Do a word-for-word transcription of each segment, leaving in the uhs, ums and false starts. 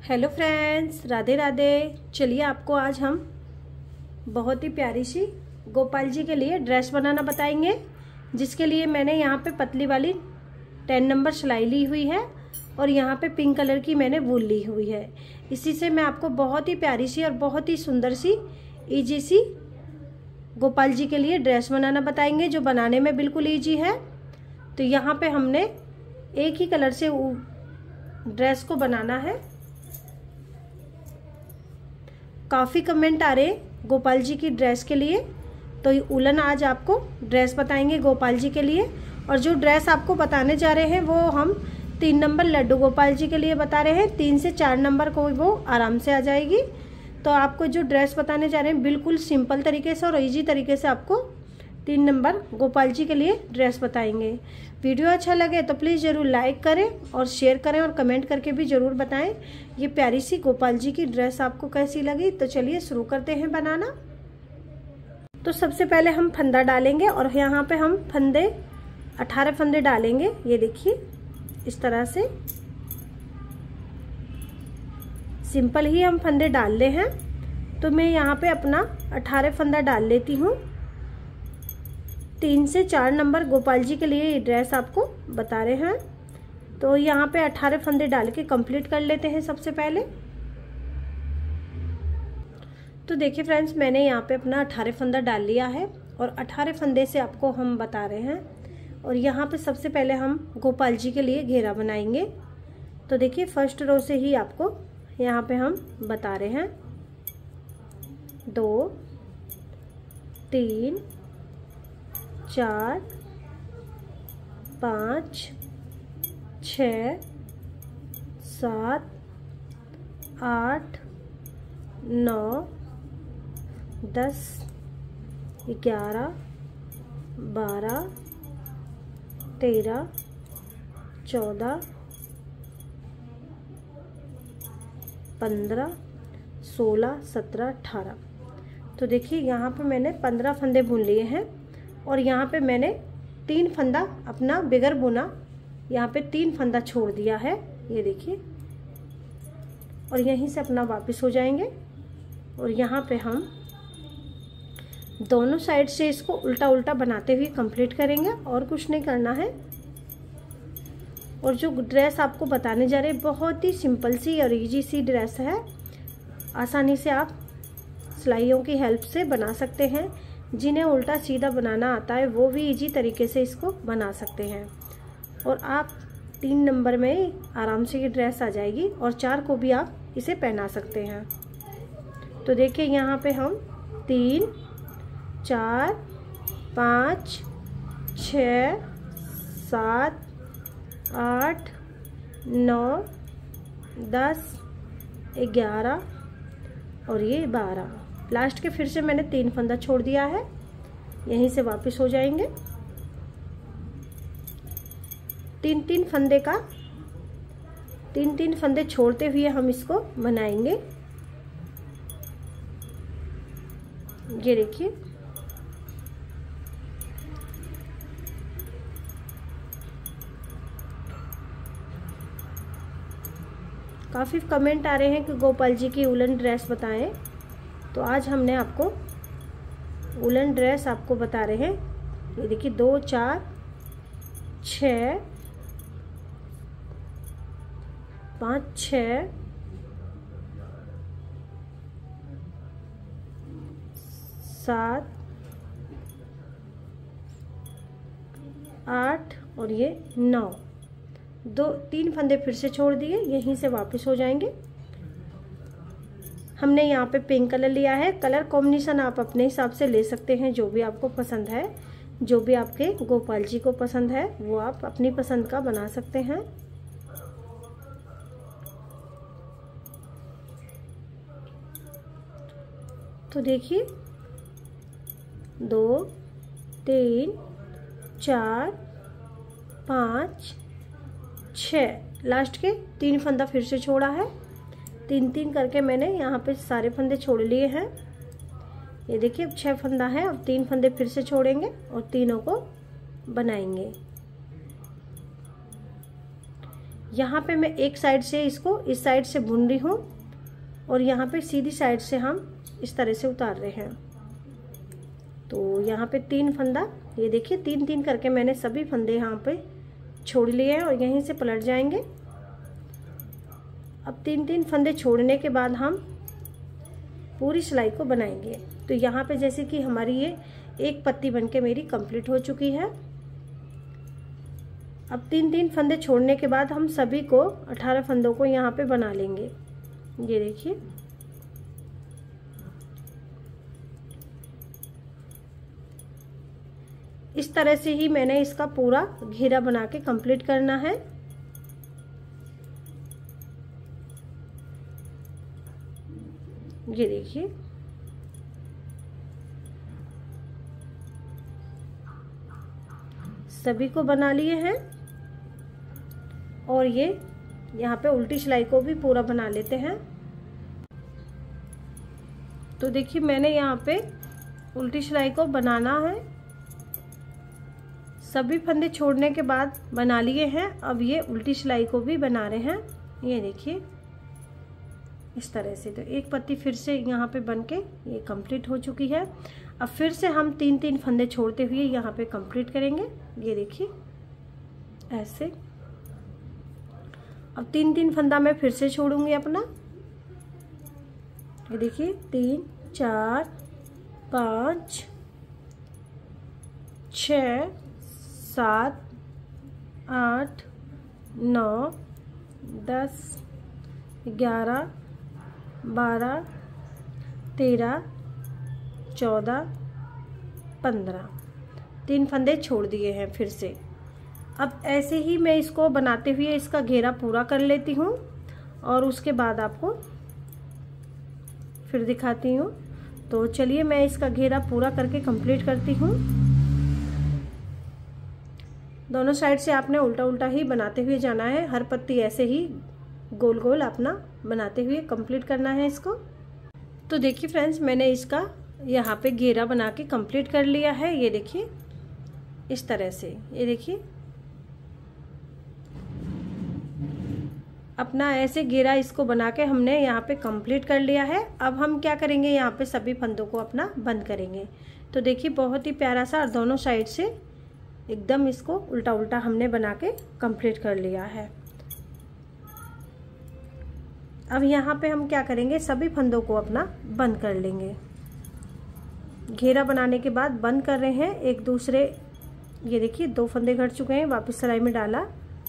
Hello friends, Radhe Radhe. चलिए आपको आज हम बहुत ही प्यारी सी गोपाल जी के लिए ड्रेस बनाना बताएंगे, जिसके लिए मैंने यहाँ पे पतली वाली टेन नंबर सिलाई ली हुई है और यहाँ पे पिंक कलर की मैंने वूल ली हुई है। इसी से मैं आपको बहुत ही प्यारी सी और बहुत ही सुंदर सी इजी सी गोपाल जी के लिए ड्रेस बनाना बताएंगे, जो बनाने में बिल्कुल ईजी है। तो यहाँ पे हमने एक ही कलर से ड्रेस को बनाना है। काफ़ी कमेंट आ रहे गोपाल जी की ड्रेस के लिए, तो उलन आज आपको ड्रेस बताएंगे गोपाल जी के लिए। और जो ड्रेस आपको बताने जा रहे हैं वो हम तीन नंबर लड्डू गोपाल जी के लिए बता रहे हैं। तीन से चार नंबर को वो आराम से आ जाएगी। तो आपको जो ड्रेस बताने जा रहे हैं बिल्कुल सिंपल तरीके से और इजी तरीके से आपको तीन नंबर गोपाल जी के लिए ड्रेस बताएंगे। वीडियो अच्छा लगे तो प्लीज़ ज़रूर लाइक करें और शेयर करें और कमेंट करके भी ज़रूर बताएं ये प्यारी सी गोपाल जी की ड्रेस आपको कैसी लगी। तो चलिए शुरू करते हैं बनाना। तो सबसे पहले हम फंदा डालेंगे और यहाँ पे हम फंदे अठारह फंदे डालेंगे। ये देखिए इस तरह से सिंपल ही हम फंदे डाल रहे हैं। तो मैं यहाँ पे अपना अठारह फंदा डाल लेती हूँ। तीन से चार नंबर गोपाल जी के लिए ये ड्रेस आपको बता रहे हैं। तो यहाँ पे अठारह फंदे डाल के कंप्लीट कर लेते हैं सबसे पहले। तो देखिए फ्रेंड्स, मैंने यहाँ पे अपना अठारह फंदा डाल लिया है और अठारह फंदे से आपको हम बता रहे हैं। और यहाँ पे सबसे पहले हम गोपाल जी के लिए घेरा बनाएंगे। तो देखिए फर्स्ट रो से ही आपको यहाँ पे हम बता रहे हैं दो, तीन, चार, पाँच, छ, सात, आठ, नौ, दस, ग्यारह, बारह, तेरह, चौदह, पंद्रह, सोलह, सत्रह, अठारह। तो देखिए यहाँ पे मैंने पंद्रह फंदे बुन लिए हैं और यहाँ पे मैंने तीन फंदा अपना बिगर बुना, यहाँ पे तीन फंदा छोड़ दिया है। ये देखिए, और यहीं से अपना वापस हो जाएंगे और यहाँ पे हम दोनों साइड से इसको उल्टा उल्टा बनाते हुए कंप्लीट करेंगे और कुछ नहीं करना है। और जो ड्रेस आपको बताने जा रहे हैं बहुत ही सिंपल सी और इजी सी ड्रेस है। आसानी से आप सिलाइयों की हेल्प से बना सकते हैं। जिन्हें उल्टा सीधा बनाना आता है वो भी इजी तरीके से इसको बना सकते हैं। और आप तीन नंबर में आराम से ये ड्रेस आ जाएगी और चार को भी आप इसे पहना सकते हैं। तो देखिए यहाँ पे हम तीन, चार, पाँच, छ, सात, आठ, नौ, दस, ग्यारह और ये बारह। लास्ट के फिर से मैंने तीन फंदा छोड़ दिया है, यहीं से वापस हो जाएंगे। तीन तीन फंदे का तीन तीन फंदे छोड़ते हुए हम इसको बनाएंगे। ये देखिए, काफ़ी कमेंट आ रहे हैं कि गोपाल जी की उलन ड्रेस बताएं। तो आज हमने आपको उलन ड्रेस आपको बता रहे हैं। ये देखिए दो, चार, छ, पाँच, छ, सात, आठ और ये नौ। दो तीन फंदे फिर से छोड़ दिए, यहीं से वापस हो जाएंगे। हमने यहाँ पे पिंक कलर लिया है। कलर कॉम्बिनेशन आप अपने हिसाब से ले सकते हैं, जो भी आपको पसंद है, जो भी आपके गोपाल जी को पसंद है वो आप अपनी पसंद का बना सकते हैं। तो देखिए दो, तीन, चार, पाँच, छः, लास्ट के तीन फंदा फिर से छोड़ा है। तीन तीन करके मैंने यहाँ पे सारे फंदे छोड़ लिए हैं। ये देखिए अब छह फंदा है, अब तीन फंदे फिर से छोड़ेंगे और तीनों को बनाएंगे। यहाँ पे मैं एक साइड से इसको इस साइड से बुन रही हूँ और यहाँ पे सीधी साइड से हम इस तरह से उतार रहे हैं। तो यहाँ पे तीन फंदा, ये देखिए तीन तीन करके मैंने सभी फंदे यहाँ पे छोड़ लिए हैं और यहीं से पलट जाएंगे। अब तीन तीन फंदे छोड़ने के बाद हम पूरी सिलाई को बनाएंगे। तो यहाँ पे जैसे कि हमारी ये एक पत्ती बनके मेरी कंप्लीट हो चुकी है। अब तीन तीन फंदे छोड़ने के बाद हम सभी को अठारह फंदों को यहाँ पे बना लेंगे। ये देखिए इस तरह से ही मैंने इसका पूरा घेरा बना के कंप्लीट करना है। ये देखिए सभी को बना लिए हैं और ये यहाँ पे उल्टी सिलाई को भी पूरा बना लेते हैं। तो देखिए मैंने यहाँ पे उल्टी सिलाई को बनाना है, सभी फंदे छोड़ने के बाद बना लिए हैं। अब ये उल्टी सिलाई को भी बना रहे हैं। ये देखिए इस तरह से। तो एक पत्ती फिर से यहाँ पे बनके ये कंप्लीट हो चुकी है। अब फिर से हम तीन तीन फंदे छोड़ते हुए यहाँ पे कंप्लीट करेंगे। ये देखिए ऐसे। अब तीन तीन फंदा मैं फिर से छोड़ूंगी अपना। ये देखिए तीन, चार, पाँच, छ, सात, आठ, नौ, दस, ग्यारह, बारह, तेरह, चौदह, पंद्रह। तीन फंदे छोड़ दिए हैं फिर से। अब ऐसे ही मैं इसको बनाते हुए इसका घेरा पूरा कर लेती हूँ और उसके बाद आपको फिर दिखाती हूँ। तो चलिए मैं इसका घेरा पूरा करके कंप्लीट करती हूँ। दोनों साइड से आपने उल्टा उल्टा ही बनाते हुए जाना है। हर पत्ती ऐसे ही गोल गोल अपना बनाते हुए कंप्लीट करना है इसको। तो देखिए फ्रेंड्स मैंने इसका यहाँ पे घेरा बना के कंप्लीट कर लिया है। ये देखिए इस तरह से। ये देखिए अपना ऐसे घेरा इसको बना के हमने यहाँ पे कंप्लीट कर लिया है। अब हम क्या करेंगे, यहाँ पे सभी फंदों को अपना बंद करेंगे। तो देखिए बहुत ही प्यारा सा और दोनों साइड से एकदम इसको उल्टा उल्टा हमने बना के कंप्लीट कर लिया है। अब यहाँ पे हम क्या करेंगे, सभी फंदों को अपना बंद कर लेंगे। घेरा बनाने के बाद बंद कर रहे हैं एक दूसरे। ये देखिए दो फंदे घट चुके हैं, वापस सिलाई में डाला।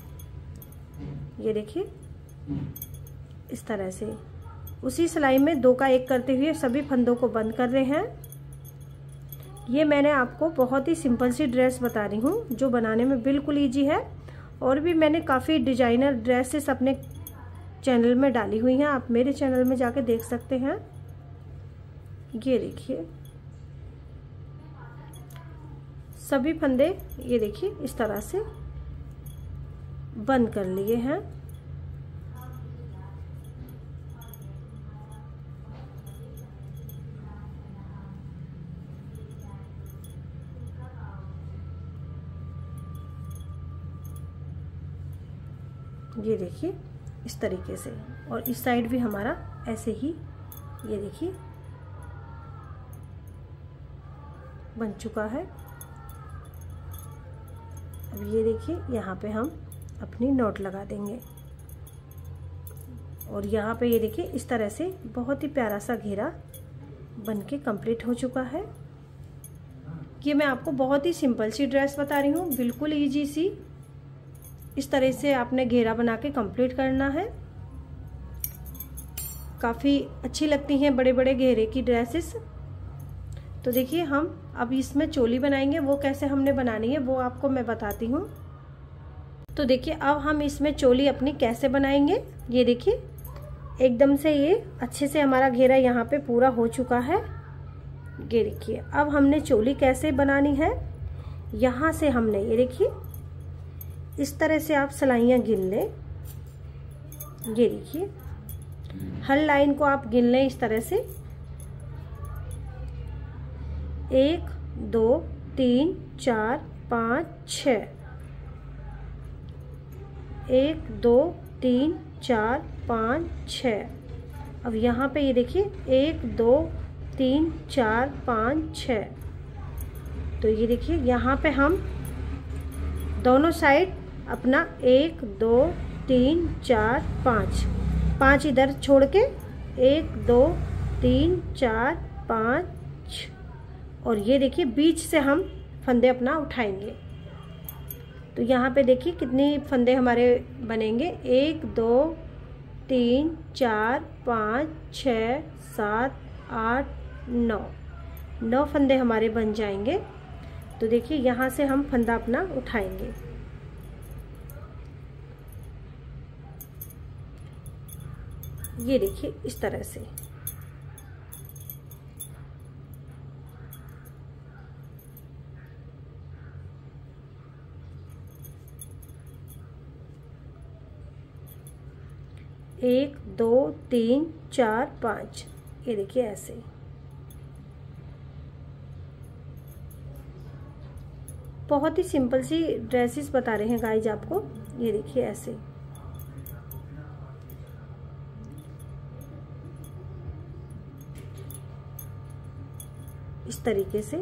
ये देखिए इस तरह से उसी सिलाई में दो का एक करते हुए सभी फंदों को बंद कर रहे हैं। ये मैंने आपको बहुत ही सिंपल सी ड्रेस बता रही हूँ जो बनाने में बिल्कुल ईजी है। और भी मैंने काफ़ी डिजाइनर ड्रेसेस अपने चैनल में डाली हुई हैं, आप मेरे चैनल में जाके देख सकते हैं। ये देखिए सभी फंदे ये देखिए इस तरह से बंद कर लिए हैं। ये देखिए इस तरीके से। और इस साइड भी हमारा ऐसे ही ये देखिए बन चुका है। अब ये देखिए यहाँ पे हम अपनी नोट लगा देंगे और यहाँ पे ये देखिए इस तरह से बहुत ही प्यारा सा घेरा बनके कंप्लीट हो चुका है। ये मैं आपको बहुत ही सिंपल सी ड्रेस बता रही हूँ, बिल्कुल इजी सी। इस तरह से आपने घेरा बना के कंप्लीट करना है। काफ़ी अच्छी लगती हैं बड़े बड़े घेरे की ड्रेसेस। तो देखिए हम अब इसमें चोली बनाएंगे, वो कैसे हमने बनानी है वो आपको मैं बताती हूँ। तो देखिए अब हम इसमें चोली अपनी कैसे बनाएंगे। ये देखिए एकदम से ये अच्छे से हमारा घेरा यहाँ पे पूरा हो चुका है। ये देखिए अब हमने चोली कैसे बनानी है। यहाँ से हमने ये देखिए इस तरह से आप सिलाइयाँ गिन लें। ये देखिए हर लाइन को आप गिन लें इस तरह से। एक, दो, तीन, चार, पाँच, छः। एक दो तीन चार पाँच छः। अब यहाँ पे ये देखिए एक दो तीन चार पाँच छः। तो ये देखिए यहाँ पे हम दोनों साइड अपना एक दो तीन चार पाँच पाँच इधर छोड़ के एक दो तीन चार पाँच, और ये देखिए बीच से हम फंदे अपना उठाएंगे। तो यहाँ पे देखिए कितनी फंदे हमारे बनेंगे, एक दो तीन चार पाँच छः सात आठ नौ, नौ फंदे हमारे बन जाएंगे। तो देखिए यहाँ से हम फंदा अपना उठाएंगे। ये देखिए इस तरह से। एक दो तीन चार पाँच, ये देखिए ऐसे। बहुत ही सिंपल सी ड्रेसेस बता रहे हैं गाइज आपको। ये देखिए ऐसे। इस तरीके से।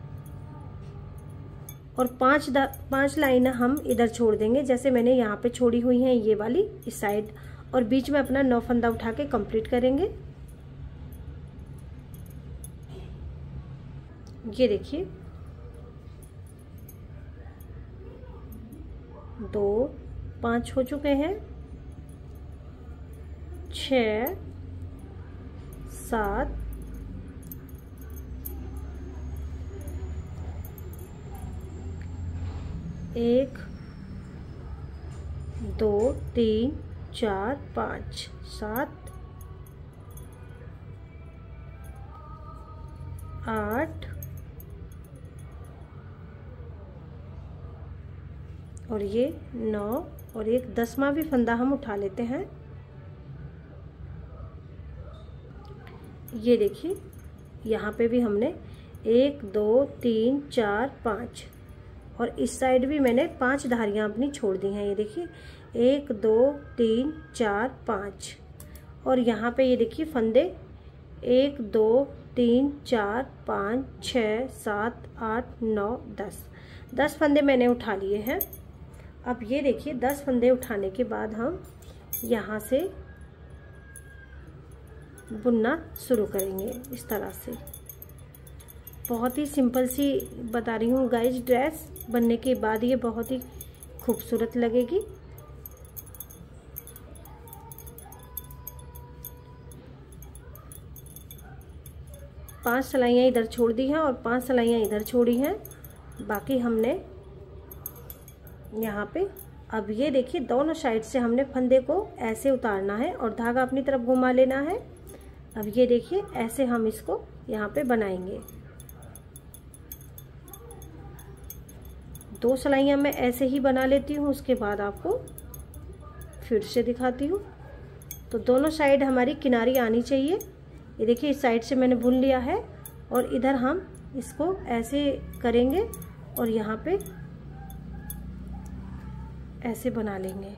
और पांच पांच लाइन हम इधर छोड़ देंगे, जैसे मैंने यहाँ पे छोड़ी हुई है ये वाली इस साइड, और बीच में अपना नौ फंदा उठा के कंप्लीट करेंगे। ये देखिए दो पांच हो चुके हैं, छ सात एक दो तीन चार पाँच सात आठ और ये नौ, और एक दसवां भी फंदा हम उठा लेते हैं। ये देखिए यहाँ पे भी हमने एक दो तीन चार पाँच, और इस साइड भी मैंने पांच धारियां अपनी छोड़ दी हैं। ये देखिए एक दो तीन चार पाँच, और यहाँ पे ये देखिए फंदे एक दो तीन चार पाँच छः सात आठ नौ दस, दस फंदे मैंने उठा लिए हैं। अब ये देखिए दस फंदे उठाने के बाद हम यहाँ से बुनना शुरू करेंगे इस तरह से। बहुत ही सिंपल सी बता रही हूँ गाइज। ड्रेस बनने के बाद ये बहुत ही खूबसूरत लगेगी। पांच सिलाइयाँ इधर छोड़ दी हैं और पांच सिलाइयाँ इधर छोड़ी हैं, बाकी हमने यहाँ पे। अब ये देखिए दोनों साइड से हमने फंदे को ऐसे उतारना है और धागा अपनी तरफ घुमा लेना है। अब ये देखिए ऐसे हम इसको यहाँ पे बनाएंगे। दो सिलाइयाँ मैं ऐसे ही बना लेती हूँ, उसके बाद आपको फिर से दिखाती हूँ। तो दोनों साइड हमारी किनारी आनी चाहिए। ये देखिए इस साइड से मैंने बुन लिया है, और इधर हम इसको ऐसे करेंगे और यहाँ पे ऐसे बना लेंगे।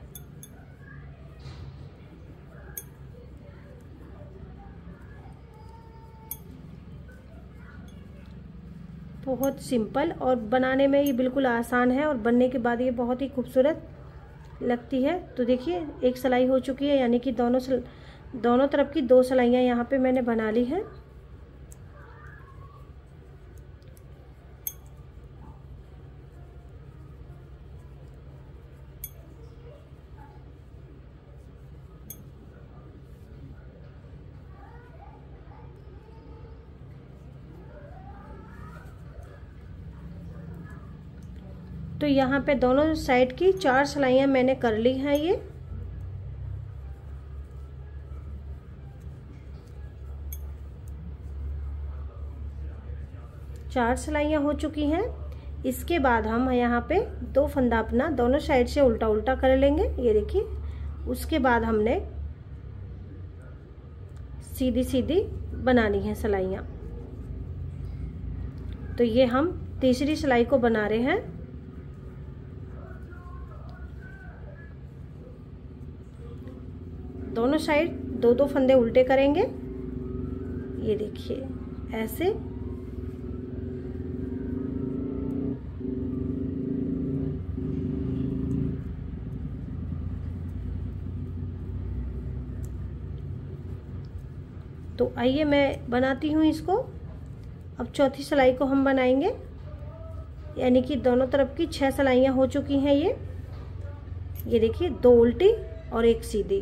बहुत सिंपल, और बनाने में ये बिल्कुल आसान है, और बनने के बाद ये बहुत ही खूबसूरत लगती है। तो देखिए एक सिलाई हो चुकी है, यानी कि दोनों दोनों तरफ की दो सिलाइयाँ यहाँ पे मैंने बना ली हैं। तो यहाँ पे दोनों साइड की चार सिलाइयाँ मैंने कर ली हैं। ये चार सिलाइयाँ हो चुकी हैं। इसके बाद हम यहाँ पे दो फंदा अपना दोनों साइड से उल्टा उल्टा कर लेंगे। ये देखिए, उसके बाद हमने सीधी सीधी बनानी है सिलाइयाँ। तो ये हम तीसरी सिलाई को बना रहे हैं। दोनों साइड दो दो फंदे उल्टे करेंगे, ये देखिए ऐसे। तो आइए मैं बनाती हूँ इसको। अब चौथी सिलाई को हम बनाएंगे, यानी कि दोनों तरफ की छह सिलाइयाँ हो चुकी हैं। ये ये देखिए दो उल्टी और एक सीधी।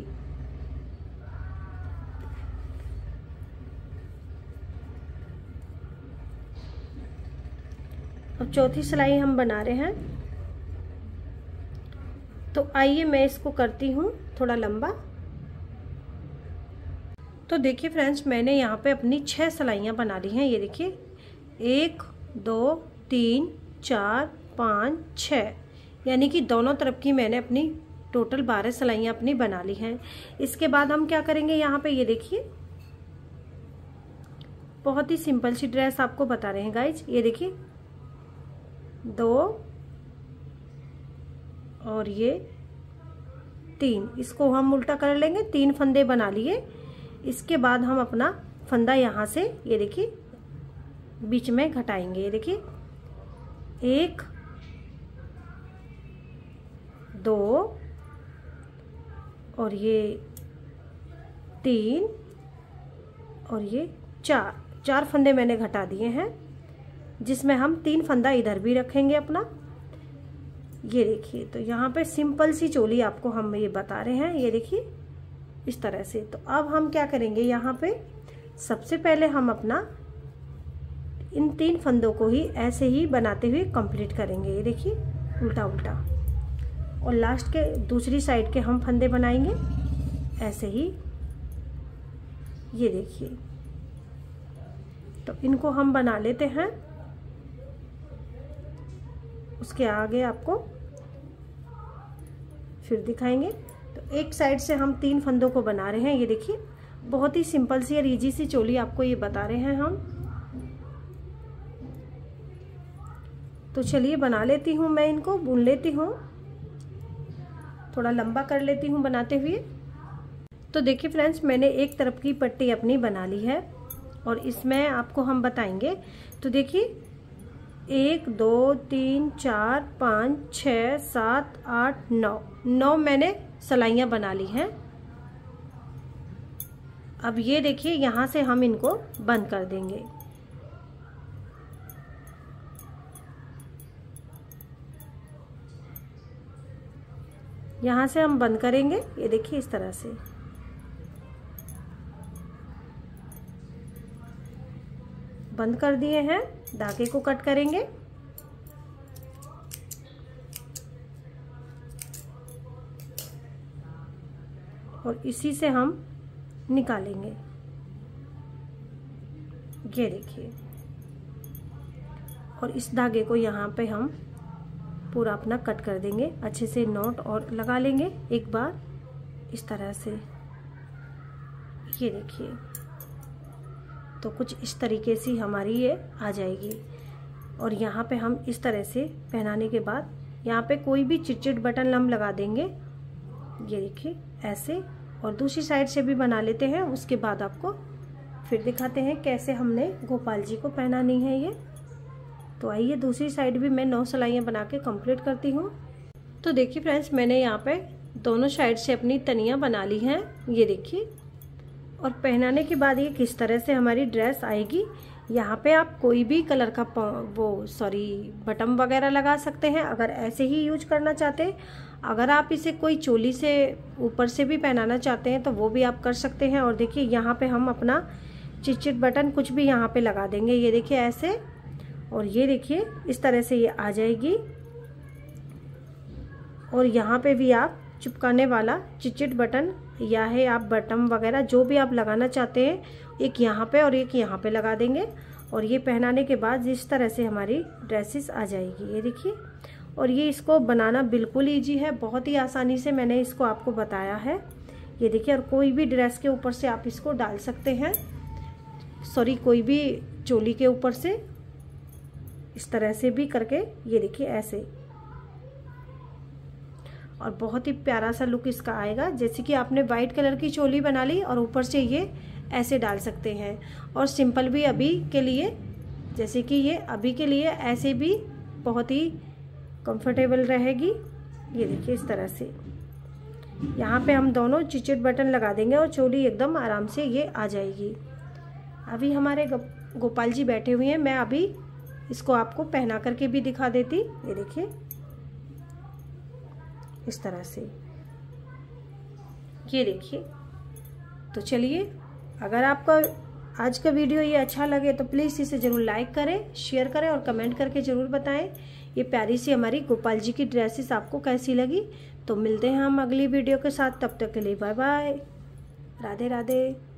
अब चौथी सिलाई हम बना रहे हैं। तो आइए मैं इसको करती हूँ थोड़ा लंबा। तो देखिए फ्रेंड्स, मैंने यहाँ पे अपनी छह सिलाइयाँ बना ली हैं। ये देखिए एक दो तीन चार पाँच छः, यानी कि दोनों तरफ की मैंने अपनी टोटल बारह सिलाइयाँ अपनी बना ली हैं। इसके बाद हम क्या करेंगे, यहाँ पे ये देखिए बहुत ही सिंपल सी ड्रेस आपको बता रहे हैं गाइज। ये देखिए दो और ये तीन, इसको हम उल्टा कर लेंगे, तीन फंदे बना लिए। इसके बाद हम अपना फंदा यहाँ से ये देखिए बीच में घटाएंगे। ये देखिए एक दो और ये तीन और ये चार, चार फंदे मैंने घटा दिए हैं, जिसमें हम तीन फंदा इधर भी रखेंगे अपना। ये देखिए, तो यहाँ पे सिंपल सी चोली आपको हम ये बता रहे हैं। ये देखिए इस तरह से। तो अब हम क्या करेंगे, यहाँ पे सबसे पहले हम अपना इन तीन फंदों को ही ऐसे ही बनाते हुए कंप्लीट करेंगे। ये देखिए उल्टा उल्टा, और लास्ट के दूसरी साइड के हम फंदे बनाएंगे ऐसे ही। ये देखिए, तो इनको हम बना लेते हैं। उसके आगे आपको फिर दिखाएंगे। तो एक साइड से हम तीन फंदों को बना रहे हैं। ये देखिए बहुत ही सिंपल सी और इजी सी चोली आपको ये बता रहे हैं हम। तो चलिए बना लेती हूँ मैं, इनको बुन लेती हूँ, थोड़ा लंबा कर लेती हूँ बनाते हुए। तो देखिए फ्रेंड्स, मैंने एक तरफ की पट्टी अपनी बना ली है और इसमें आपको हम बताएंगे। तो देखिए एक दो तीन चार पाँच छः सात आठ नौ, नौ मैंने सिलाइयाँ बना ली हैं। अब ये देखिए यहाँ से हम इनको बंद कर देंगे। यहाँ से हम बंद करेंगे। ये देखिए इस तरह से बंद कर दिए हैं। धागे को कट करेंगे और इसी से हम निकालेंगे। ये देखिए, और इस धागे को यहाँ पे हम पूरा अपना कट कर देंगे। अच्छे से नॉट और लगा लेंगे एक बार इस तरह से। ये देखिए, तो कुछ इस तरीके से हमारी ये आ जाएगी। और यहाँ पे हम इस तरह से पहनाने के बाद यहाँ पे कोई भी चिटचिट बटन हम लगा देंगे। ये देखिए ऐसे, और दूसरी साइड से भी बना लेते हैं। उसके बाद आपको फिर दिखाते हैं कैसे हमने गोपाल जी को पहनानी है ये। तो आइए दूसरी साइड भी मैं नौ सिलाइयाँ बना के कंप्लीट करती हूँ। तो देखिए फ्रेंड्स, मैंने यहाँ पे दोनों साइड से अपनी तनियाँ बना ली हैं। ये देखिए, और पहनाने के बाद ये किस तरह से हमारी ड्रेस आएगी। यहाँ पे आप कोई भी कलर का वो सॉरी बटन वगैरह लगा सकते हैं अगर ऐसे ही यूज करना चाहते हैं। अगर आप इसे कोई चोली से ऊपर से भी पहनाना चाहते हैं तो वो भी आप कर सकते हैं। और देखिए यहाँ पे हम अपना चिटचिट बटन कुछ भी यहाँ पे लगा देंगे। ये देखिए ऐसे, और ये देखिए इस तरह से ये आ जाएगी। और यहाँ पे भी आप चिपकाने वाला चिटचिट बटन या है आप बटन वगैरह जो भी आप लगाना चाहते हैं, एक यहाँ पे और एक यहाँ पे लगा देंगे। और ये पहनाने के बाद इस तरह से हमारी ड्रेसेस आ जाएगी। ये देखिए, और ये इसको बनाना बिल्कुल ईजी है, बहुत ही आसानी से मैंने इसको आपको बताया है। ये देखिए, और कोई भी ड्रेस के ऊपर से आप इसको डाल सकते हैं, सॉरी कोई भी चोली के ऊपर से इस तरह से भी करके। ये देखिए ऐसे, और बहुत ही प्यारा सा लुक इसका आएगा। जैसे कि आपने वाइट कलर की चोली बना ली और ऊपर से ये ऐसे डाल सकते हैं। और सिंपल भी अभी के लिए, जैसे कि ये अभी के लिए ऐसे भी बहुत ही कंफर्टेबल रहेगी। ये देखिए इस तरह से यहाँ पे हम दोनों चिचिट बटन लगा देंगे और चोली एकदम आराम से ये आ जाएगी। अभी हमारे गोपाल जी बैठे हुए हैं, मैं अभी इसको आपको पहना करके भी दिखा देती। ये देखिए इस तरह से, ये देखिए। तो चलिए, अगर आपका आज का वीडियो ये अच्छा लगे तो प्लीज़ इसे ज़रूर लाइक करें, शेयर करें और कमेंट करके ज़रूर बताएं ये प्यारी सी हमारी गोपाल जी की ड्रेसेस आपको कैसी लगी। तो मिलते हैं हम अगली वीडियो के साथ, तब तक के लिए बाय बाय, राधे राधे।